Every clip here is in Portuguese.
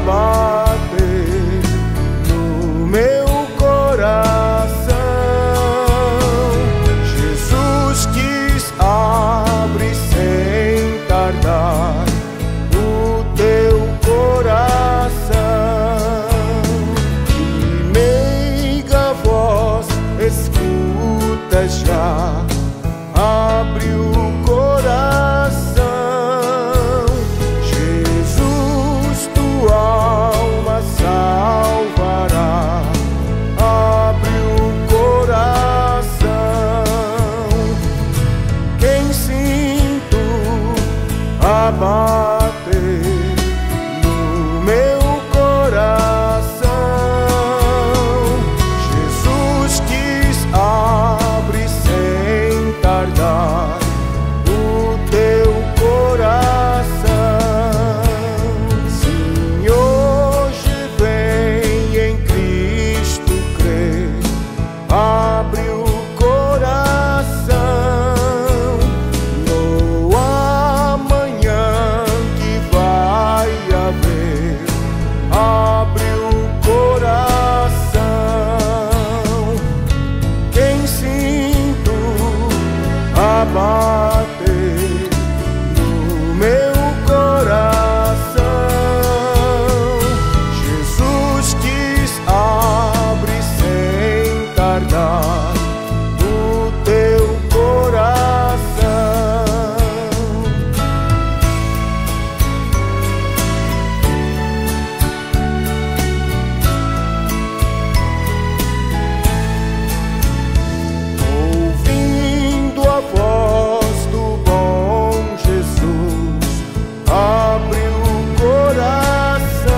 bater no meu coração. Jesus quis abrir sem tardar o teu coração, e meiga voz escutas já, abre o coração. Jesus, tua alma salvará, abre o coração. Quem sinto a bater no meu coração, Jesus quis abrir sem tardar o teu coração. Sim, hoje vem em Cristo crer, abre o coração. No amanhã que vai haver, abre o coração. Quem sinto a bater no meu coração, Jesus quis abrir sem tardar o teu coração. Ouvindo a voz do bom Jesus, abre o coração.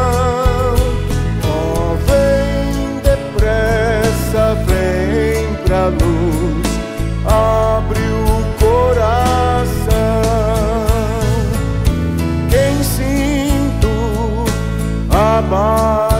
Oh, vem depressa, vem pra luz, abre o coração. Quem sinto a